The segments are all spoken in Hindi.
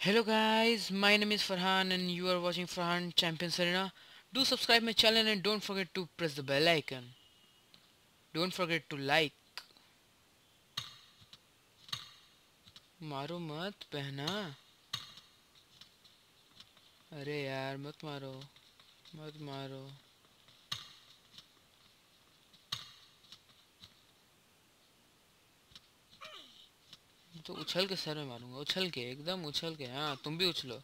Hello guys, my name is Farhan and you are watching Farhan Champions Arena. Do subscribe my channel and don't forget to press the bell icon. Don't forget to like. मारो मत पहना. अरे यार मत मारो. मत मारो. तो उछल के सर में मारूंगा. उछल के एकदम उछल के. हाँ तुम भी उछलो.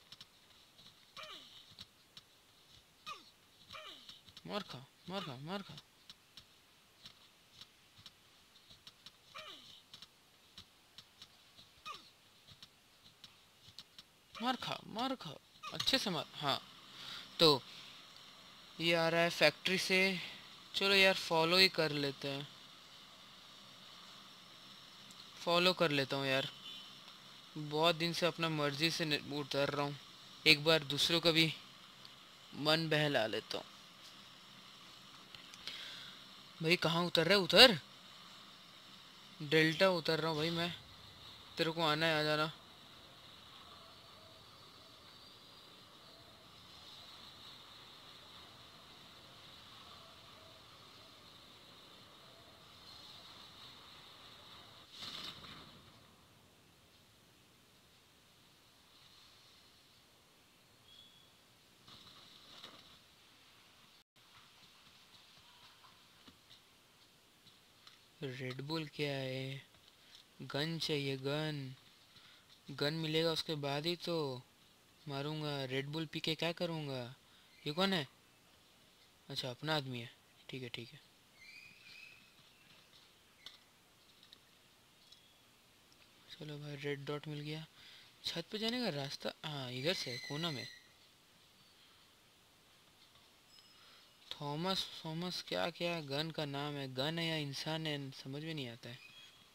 मार खा. मार खा. मार खा. मार खा. मार खा. अच्छे से मार. हाँ तो ये आ रहा है फैक्ट्री से. चलो यार फॉलो ही कर लेते हैं. फॉलो कर लेता हूँ यार. बहुत दिन से अपना मर्जी से उतर रहा हूँ. एक बार दूसरों का भी मन बहला लेता हूँ. भाई कहाँ उतर रहा है. उतर. डेल्टा उतर रहा हूँ भाई मैं. तेरे को आना है आ जाना. रेड बुल क्या है. गन चाहिए गन. गन मिलेगा उसके बाद ही तो मारूंगा. रेड बुल पी के क्या करूंगा. ये कौन है. अच्छा अपना आदमी है. ठीक है ठीक है. चलो भाई रेड डॉट मिल गया. छत पे जाने का रास्ता. हाँ इधर से कोना में. थॉमस थॉमस क्या क्या गन का नाम है. गन है या इंसान है समझ में नहीं आता है.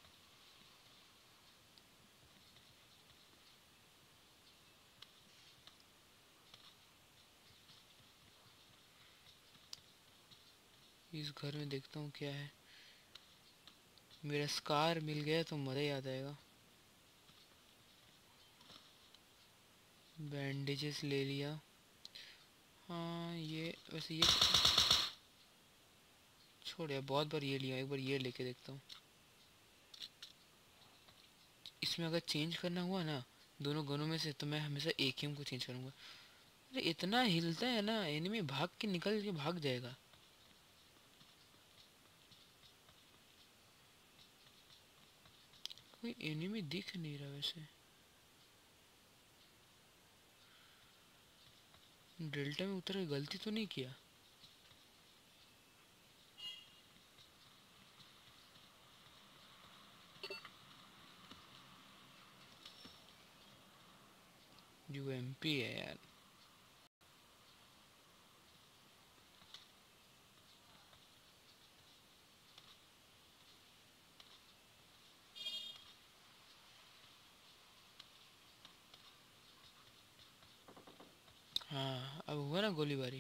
इस घर में देखता हूँ क्या है. मेरा स्कार मिल गया तो मज़ा ही आ जाएगा. बैंडेजेस ले लिया. हाँ ये वैसे ये छोड़ यार. बहुत बार ये लिया. एक बार ये लेके देखता हूँ. इसमें अगर चेंज करना हुआ ना दोनों गनों में से तो मैं हमेशा एक ही को चेंज करूँगा. अरे इतना हिलता है ना एनिमी भाग के निकल के भाग जाएगा. कोई एनिमी दिख नहीं रहा वैसे. डेल्टा में उतर के गलती तो नहीं किया. यूएमपी है यार. हाँ अब हुआ ना गोलीबारी.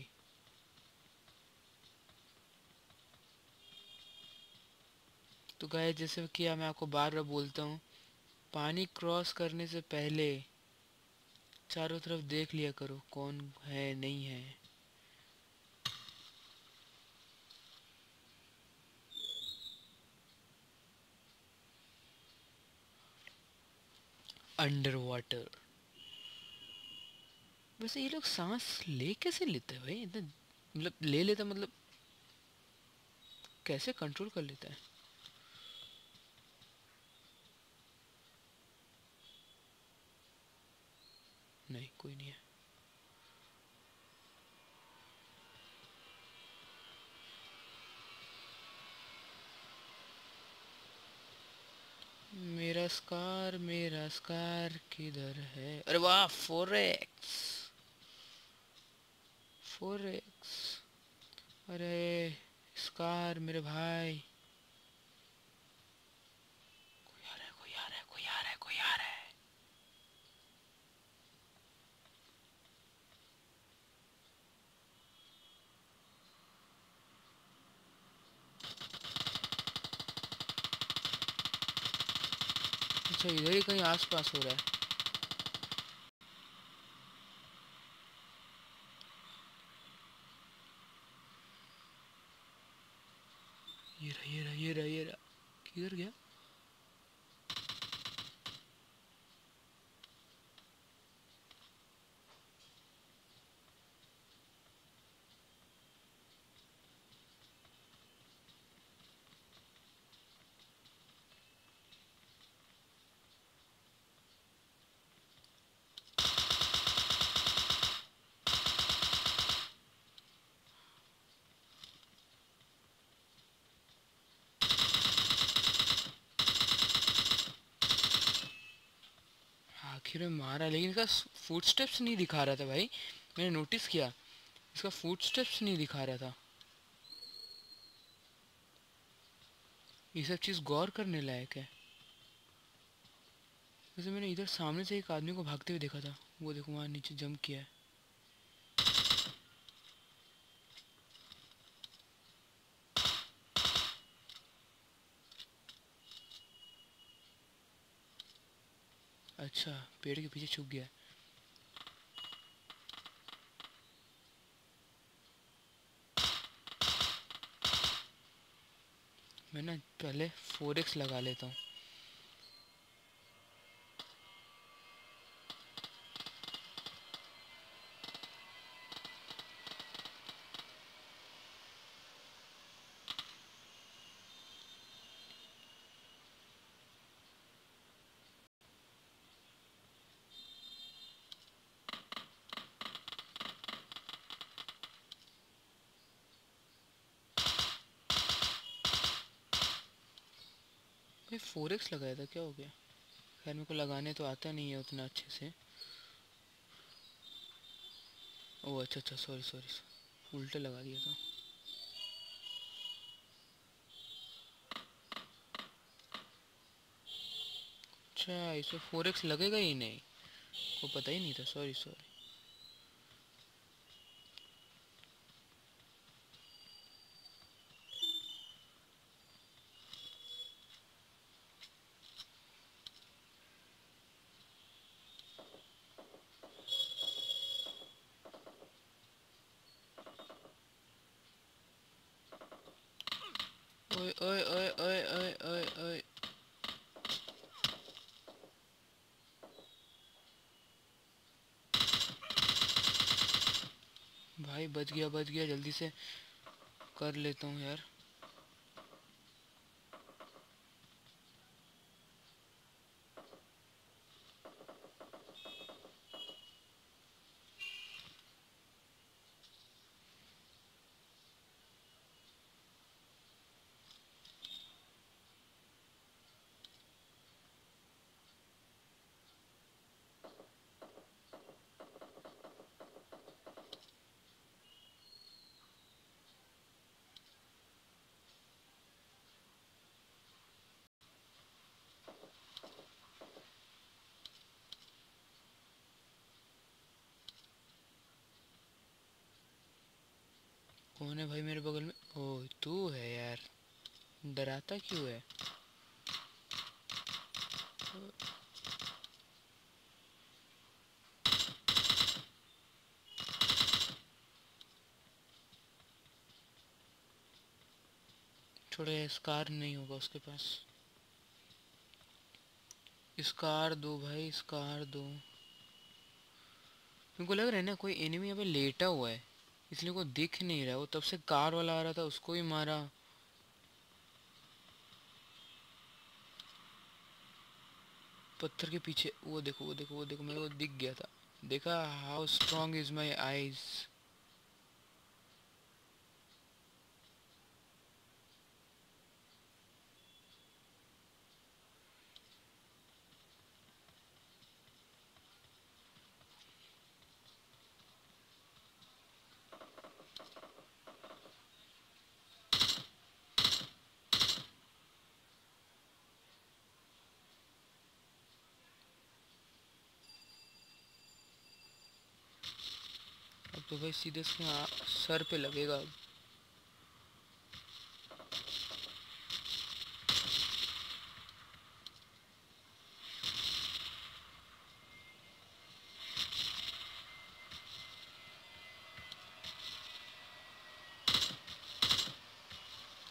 तो गाय जैसे किया मैं आपको बार बार बोलता हूँ. पानी क्रॉस करने से पहले चारों तरफ देख लिया करो कौन है नहीं है. Under water. वैसे ये लोग सांस ले कैसे लेते हैं भाई. इतना मतलब ले लेता मतलब कैसे कंट्रोल कर लेता है. नहीं कोई नहीं है. मेरा स्कार किधर है. अरे वाह 4x. 4x. अरे स्कार मेरे भाई. कोई आ रहा है कोई आ रहा है कोई आ रहा है कोई आ रहा है. अच्छा इधर ही कहीं आस पास हो रहा है. ये रहा ये रहा ये रहा ये रहा। किधर गया? आखिर में मारा, लेकिन इसका फुटस्टेप्स नहीं दिखा रहा था भाई। मैंने नोटिस किया, इसका फुटस्टेप्स नहीं दिखा रहा था। ये सब चीज़ गौर करने लायक है। वैसे मैंने इधर सामने से एक आदमी को भागते हुए देखा था, वो देखो वहाँ नीचे जंप किया है। अच्छा, पेड़ के पीछे छुप गया है। मैं ना पहले 4x लगा लेता हूँ। भाई 4x लगाया था, क्या हो गया? खैर मेरे को लगाने तो आता नहीं है उतना अच्छे से। ओह अच्छा अच्छा, सॉरी सॉरी, उल्टे लगा दिया था। अच्छा, इसमें 4x लगेगा ही नहीं, को पता ही नहीं था, सॉरी सॉरी। ओए ओए ओए ओए ओए ओए ओए। भाई बच गया, जल्दी से कर लेता हूँ यार। कौन है भाई मेरे बगल में? ओह तू है यार, डराता क्यों है? थोड़ा स्कार नहीं होगा उसके पास? स्कार दो भाई, स्कार दो। मेरे को लग रहा है ना कोई एनिमी यहाँ पे लेटा हुआ है, इसलिए को दिख नहीं रहा। वो तब से कार वाला आ रहा था, उसको ही मारा। पत्थर के पीछे वो देखो वो देखो वो देखो, मेरे को दिख गया था। देखा how strong is my eyes. अब तो भाई सीधे इसके सर पे लगेगा।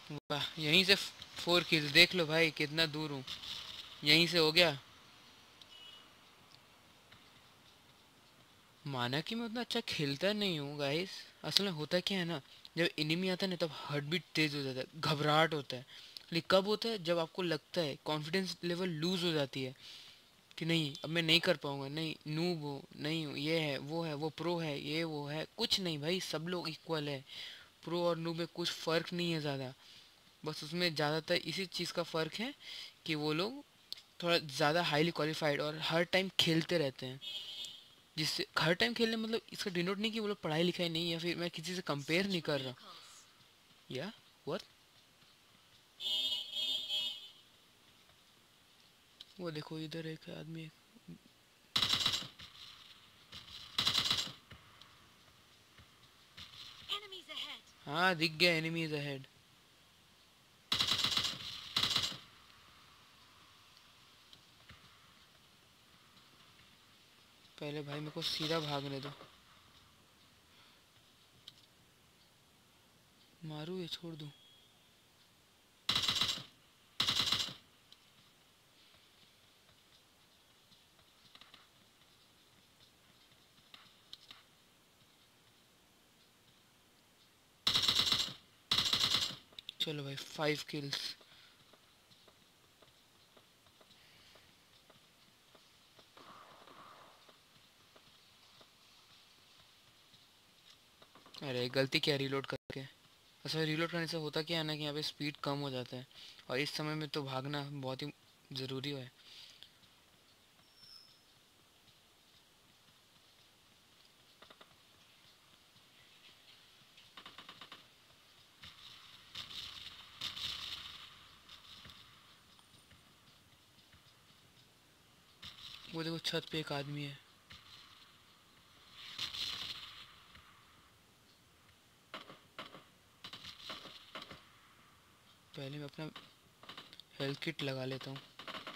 वाह, यहीं से 4 kills। देख लो भाई कितना दूर हूँ, यहीं से हो गया। माना कि मैं उतना अच्छा खेलता नहीं हूँ गाइस। असल में होता क्या है ना, जब एनिमी आता है ना तब हार्ट बीट तेज हो जाता है, घबराहट होता है। लेकिन कब होता है, जब आपको लगता है कॉन्फिडेंस लेवल लूज हो जाती है कि नहीं अब मैं नहीं कर पाऊंगा, नहीं नूब हो, नहीं हूँ, ये है, वो प्रो है, ये वो है, कुछ नहीं भाई, सब लोग इक्वल है। प्रो और नूब में कुछ फ़र्क नहीं है ज़्यादा। बस उसमें ज़्यादातर इसी चीज़ का फ़र्क है कि वो लोग थोड़ा ज़्यादा हाईली क्वालिफाइड और हर टाइम खेलते रहते हैं। जिससे हर टाइम खेलने मतलब इसका डिनोट नहीं कि वो लोग पढ़ाई लिखाई नहीं, या फिर मैं किसी से कंपेयर नहीं कर रहा। या व्हाट? वो देखो इधर एक आदमी। हाँ दिख गया, एनिमीज अहेड। पहले भाई मेरे को सीधा भागने दो। मारू या छोड़ दूँ? चलो भाई 5 kills। अरे गलती क्या रीलोड करके। अच्छा रीलोड करने से होता क्या है ना कि यहाँ पे स्पीड कम हो जाता है, और इस समय में तो भागना बहुत ही ज़रूरी है। वो देखो छत पे एक आदमी है। पहले मैं अपना हेल्थ किट लगा लेता हूँ।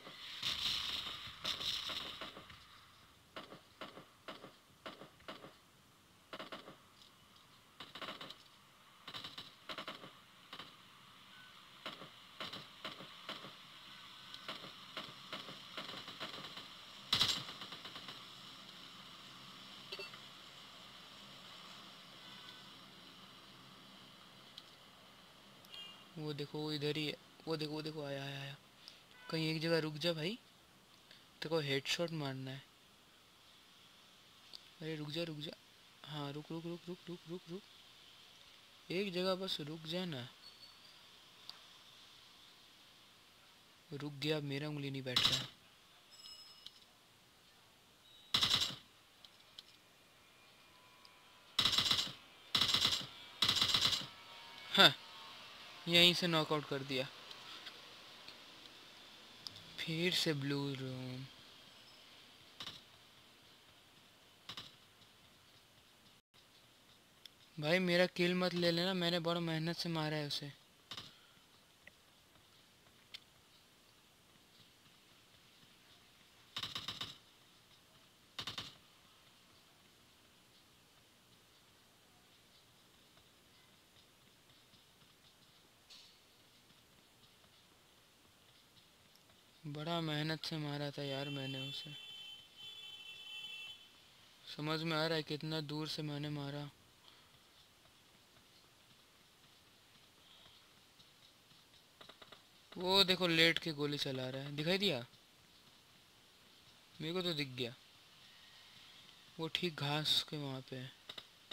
वो देखो वो इधर ही है। वो देखो आया आया आया। कहीं एक जगह रुक जा भाई, तेरे को हेडशॉट मारना है। अरे रुक जा रुक जा। हाँ रुक रुक रुक रुक रुक रुक रुक। एक जगह बस रुक जा ना। रुक गया, मेरा उंगली नहीं बैठ रहा है। हाँ, यहीं से नॉकआउट कर दिया। फिर से ब्लू रूम। भाई मेरा किल मत ले लेना, मैंने बड़ा मेहनत से मारा है उसे। बड़ा मेहनत से मारा था यार मैंने उसे। समझ में आ रहा है कितना दूर से मैंने मारा। वो देखो लेट के गोली चला रहा है, दिखाई दिया? मेरे को तो दिख गया। वो ठीक घास के वहाँ पे है।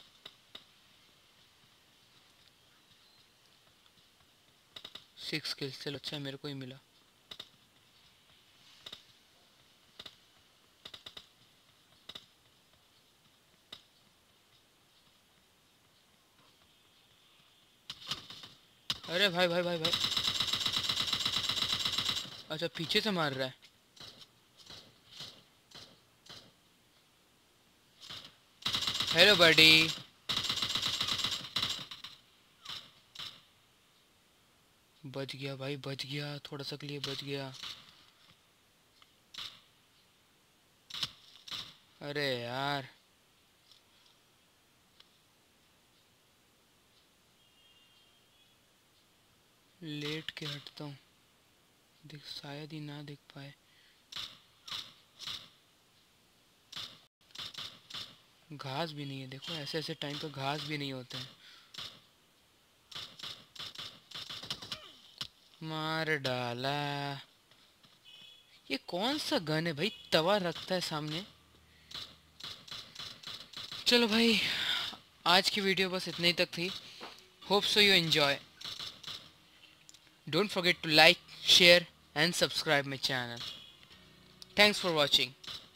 6 kills, चलो अच्छा मेरे को ही मिला। अरे भाई भाई भाई भाई। अच्छा पीछे से मार रहा है। Hello buddy. बच गया भाई, बच गया, थोड़ा सा के लिए बच गया। अरे यार। लेट के हटता हूँ, देख शायद ही ना देख पाए। घास भी नहीं है, देखो ऐसे ऐसे टाइम पे घास भी नहीं होते हैं। मार डाला। ये कौन सा गन है भाई, तवा रखता है सामने। चलो भाई, आज की वीडियो बस इतने ही तक थी। Hope so you enjoy. Don't forget to like, share and subscribe my channel. Thanks for watching.